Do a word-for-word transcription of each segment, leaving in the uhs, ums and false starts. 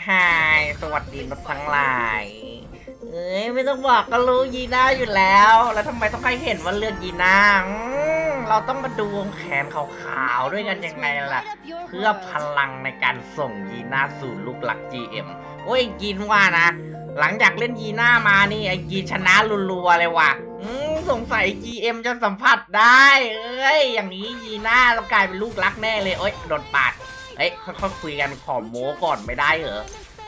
ฮายสวัสดีนักทั้งหลายเอ้ยไม่ต้องบอกก็รู้ยีน่าอยู่แล้วแล้วทำไมต้องให้เห็นว่าเลือกยีน่าเราต้องมาดูวงแขนขาวๆด้วยกันยังไงล่ะเพื่อพลังในการส่งยีน่าสู่ลูกหลัก จี เอ็ม โอ้ยกินว่านะหลังจากเล่นยีน่ามานี่ไอ้กีชนะรัวๆเลยว่ะสงสัย จี เอ็ม จะสัมผัสได้เอ้ยอย่างนี้ยีน่าต้องกลายเป็นลูกรักแน่เลยโอ้ยโดนปาดเอ้ยค่อยๆคุยกันขอโม้ก่อนไม่ได้เหรอ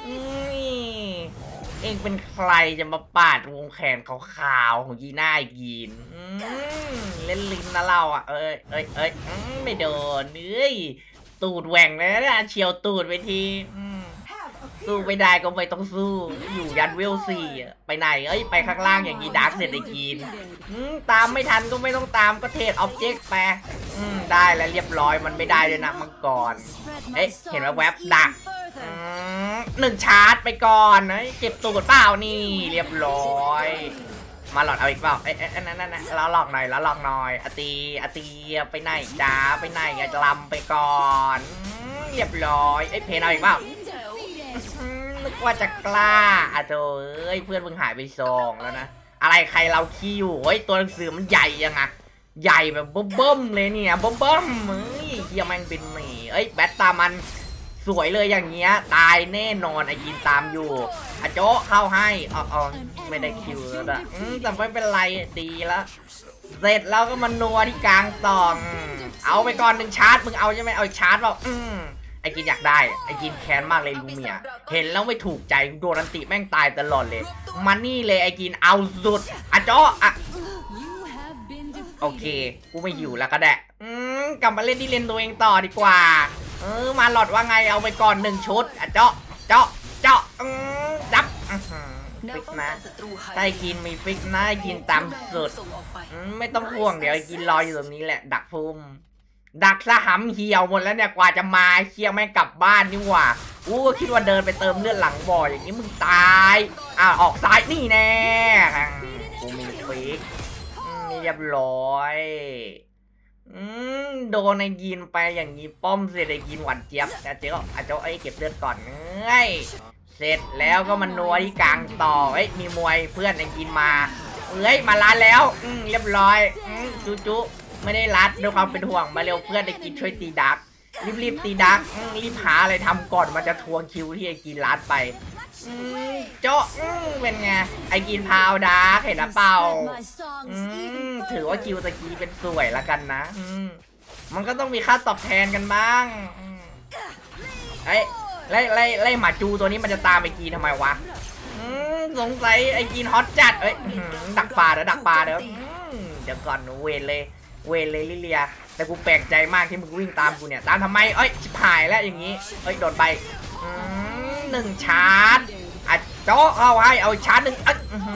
เองเป็นใครจะมาปาดวงแขนขาวๆของยีน่ายีนเล่นลิ้นนะเราอ่ะเอ้ยเอ้ยเอ้ยไม่โดนเอ้ยตูดแหว่งเลยนะเฉียวตูดไปทีสู้ไม่ได้ก็ไม่ต้องสู้อยู่ยันเวลสี่ไปไหนเอ้ยไปข้างล่างอย่างนี้ดาร์กเสร็จได้กินตามไม่ทันก็ไม่ต้องตามก็เทรดออบเจกต์ไปได้แล้วเรียบร้อยมันไม่ได้เลยนะมังกรเอ๊ะเห็นว่าแวบดักหนึ่งชาร์จไปก่อนเฮ้ยเจ็บตูดเปล่านี่เรียบร้อยมาหลอดเอาอีกเปล่าเอ๊ะนั่นนั่นแล้วหลอกหน่อยแล้วหลอกหน่อยอตีอตีไปไหนจ้าไปไหนอะลำไปก่อนเรียบร้อยไอ้เพนเอาอีกเปล่านึกว่าจะกล้าอ่ะโธ่เอ้ยเพื่อนมึงหายไปซองแล้วนะอะไรใครเราขี้อยู่เฮ้ยตัวหนังสือมันใหญ่ยังไงใหญ่แบบเบิ่มเลยเนี่ยเบิ่มเฮ้ยเฮียแม่งเป็นหมีเอ้ยแบตตามันสวยเลยอย่างเงี้ยตายแน่นอนไอ้กินตามอยู่อะโจ๊ะเข้าให้อ๋อไม่ได้คิวแล้วอะแต่ไม่เป็นไรดีแล้วเสร็จแล้วก็มานัวที่กลางซองเอาไปก่อนหนึ่งชาร์จมึงเอาใช่ไหมเอาชาร์จเปล่าอืมไอ้กินอยากได้ไอ้กินแค้นมากเลยลูเมียเห็นแล้วไม่ถูกใจโดนอันติแม่งตายตลอดเลยมันนี่เลยไอ้กินเอาสุดอะโจ๊ะอะโอเคกูไม่อยู่แล้วก็ได้อืมกลับมาเล่นที่เลนตัวเองต่อดีกว่าเออมาหลอดว่าไงเอาไปก่อนหนึ่งชุดอะเจาะเจาะเจาะอืมจับฟิกนะได้กินมีฟิกนะกินตามสุดไม่ต้องห่วงเดี๋ยวกินรออยู่ตรงนี้แหละดักพุ่มดักซะหำเหี่ยวหมดแล้วเนี่ยกว่าจะมาเคี่ยวแม่งกลับบ้านนี่หว่าอู้ก็คิดว่าเดินไปเติมเลือดหลังบ่ออย่างนี้มึงตายอ่าออกซ้ายนี่แน่กูมีฟิกนี่เรียบร้อยอืมโดนไอ้ยินไปอย่างนี้ป้อมเสร็จไอ้ยินหวานเจี๊ยบแต่เจ๊ก็อาจจะไอ้เก็บเลือดก่อนเอ้ยเสร็จแล้วก็มันนัวที่กลางต่อเอ้ยมีมวยเพื่อนไอ้ยินมาเอ้ยมาล้านแล้วอืมเรียบร้อยอืมจุจุไม่ได้รัดด้วยความเป็นห่วงมาเร็วเพื่อนไอ้กินช่วยตีดักรีบๆตีดักรีบหาอะไรทำก่อนมันจะทวงคิวที่ไอ้กินรัดไปโจ๊ะเป็นไงไอ้กินพาวดาร์กเห็นหรือเปล่าถือว่าคิวตะกี้เป็นสวยละกันนะมันก็ต้องมีค่าตอบแทนกันบ้างไอ้ไล่ไล่ไล่หมาจูตัวนี้มันจะตามไอ้กีนทำไมวะสงสัยไอ้กีนฮอตจัดเอ้ยดักปลาเดี๋ยวดักปลาเดี๋ยวเดี๋ยวก่อนเวรเลยเวรเลยลิเลียแต่กูแปลกใจมากที่มึงวิ่งตามกูเนี่ยตามทำไมเอ้ยชิบหายแล้วอย่างนี้เอ้ยโดนไปหนึ่งชาร์จอ่ะโจ๊ะเอาให้เอาชาร์จหนึ่ง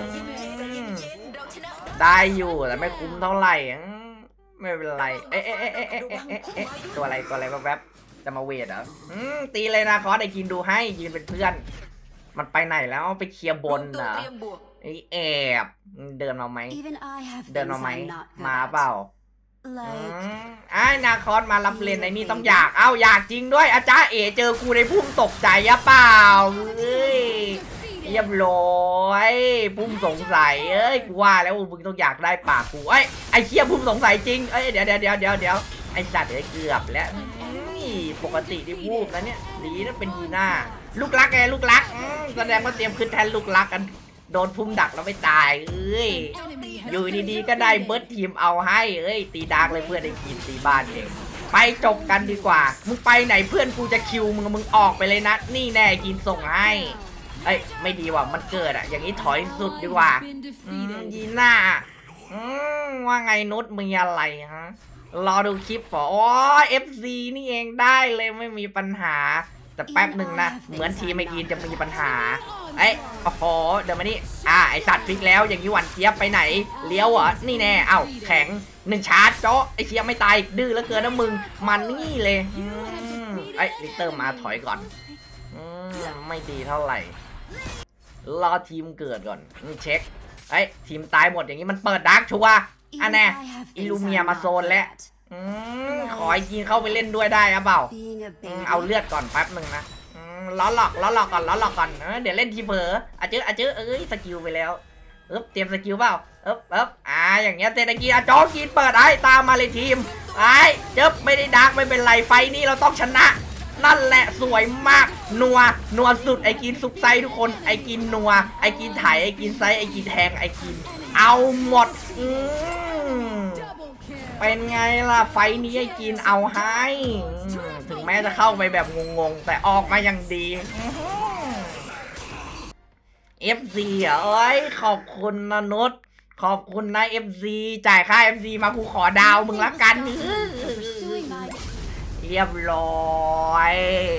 ได้อยู่แต่ไม่คุ้มเท่าไหร่ไม่เป็นไรเอ๊ะเอ๊ะเอ๊ะเอ๊ะเอ๊ะเอ๊ะเอ๊ะตัวอะไรตัวอะไรแวบๆจะมาเวทเหรอตีเลยนะคอสไอ้กินดูให้ยืนเป็นเพื่อนมันไปไหนแล้วไปเคลียร์บนเหรอไอ้แอบเดินมาไหมเดินมาไหมมาเปล่าไอ้นาคอสมารับเลนไอ้นี่ต้องอยากเอ้าอยากจริงด้วยอาจารย์เอ๋เจอกูในพุ่มตกใจอะเปล่าเฮ้ยเรียบร้อยพุ่มสงสัยเอ้ยกูว่าแล้วมึงต้องอยากได้ปากกูไอ้ไอ้เคียพุ่มสงสัยจริงเอ้ยเดี๋ยวเดี๋ยวเดี๋ยวเดี๋ยวเดี๋ยวไอ้สัตว์เดี๋ยวเกือบแล้วนี่ปกติที่วูบนะเนี่ยดีนะเป็นยีน่าลูกรักไงลูกรักแสดงว่าเตรียมขึ้นแทนลูกรักกันโดนพุ่มดักแล้วไม่ตายเอ้ยอยู่ดีๆก็ได้เบิร์ดทีมเอาให้เอ้ยตีดาร์กเลยเพื่อนได้กินตีบ้านเองไปจบกันดีกว่ามึงไปไหนเพื่อนกูจะคิวมึงมึงออกไปเลยนะนี่แน่กินส่งให้เอ้ยไม่ดีว่ะมันเกิดอ่ะอย่างนี้ถอยสุดดีกว่ายีน่าว่าไงนุชมีอะไรฮะรอดูคลิปฝออ๋อ เอฟ ซี นี่เองได้เลยไม่มีปัญหาแต่แป๊บหนึ่งนะเหมือนทีมไอกินจะมีปัญหาเอ้ยโอ้โหเดี๋ยวมานี่อ่าไอสัตว์ฟิกแล้วอย่างนี้หวันเจี๊ยบไปไหนเลี้ยวเหรอนี่แน่เอ้าแข็งหนึ่งชาร์จโจ๊ะไอเชียไม่ตายดื้อแล้วเกินนะมึงมันนี่เลยไอ้ลิเตอร์มาถอยก่อนไม่ดีเท่าไหร่รอทีมเกิดก่อนเช็คไอ้ทีมตายหมดอย่างนี้มันเปิดดาร์กชัวร์อันแน่อิลูเมียมาโซนแล้วขอไอ้กินเข้าไปเล่นด้วยได้อะเปล่าเอาเลือดก่อนแป๊บหนึ่งนะล้อหลอกล้อหลอกก่อนล้อหลอกก่อนเออเดี๋ยวเล่นทีเผลออาจื้ออาจื้อเอ้ยสกิลไปแล้วเอ๊บเตรียมสกิลเปล่าเอ๊บเอ๊บอ่าอย่างเงี้ยเศรษฐกิจอ่ะโจ๊กกินเปิดไอ้ตามมาเลยทีมไอ้เจ๊บไม่ได้ดักไม่เป็นไรไฟนี้เราต้องชนะนั่นแหละสวยมากนัวนัวสุดไอ้กินซุปไซทุกคนไอ้กินนัวไอ้กินไถไอ้กินไซไอ้กินแทงไอ้กินเอาหมดอืมเป็นไงล่ะไฟนี้ไอ้กินเอาให้ถึงแม้จะเข้าไปแบบงงๆแต่ออกมาอย่างดี เอฟ ซี อ่ะเอ้ยขอบคุณนะนุชขอบคุณนะ เอฟ ซี จ่ายค่า เอฟ ซี มากูขอดาวมึงละกันเรียบร้อย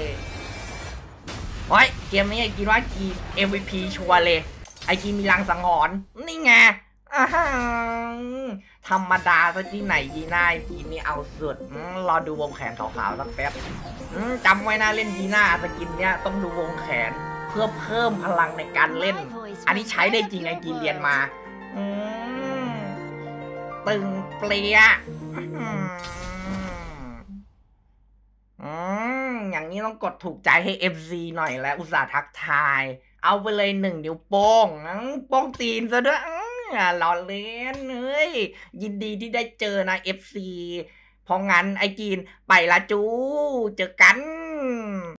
เฮ้ยเกมนี้ไอ้กินว่ากีน เอ็ม วี พี ชัวร์เลยไอ้กินมีลังสังหรณ์นี่ไงอ่าธรรมดาซะที่ไหนยีน่าไอ้กินนี่เอาสุดรอดูวงแขนขาวๆสักแป๊บจำไว้นะเล่นยีน่าสกินเนี้ยต้องดูวงแขนเพื่อเพิ่มพลังในการเล่นอันนี้ใช้ได้จริงไอ้กินเรียนมาอืมตึงเปลี่ยอืมอย่างนี้ต้องกดถูกใจให้ เอฟ ซี หน่อยแล้วอุตส่าห์ทักทายเอาไปเลยหนึ่งนิ้วโป้งโป้งตีนซะด้วยล้อเล่นเฮ้ยยินดีที่ได้เจอนะ เอฟ ซี เพราะงั้นไอ้กินไปละจูเจอกัน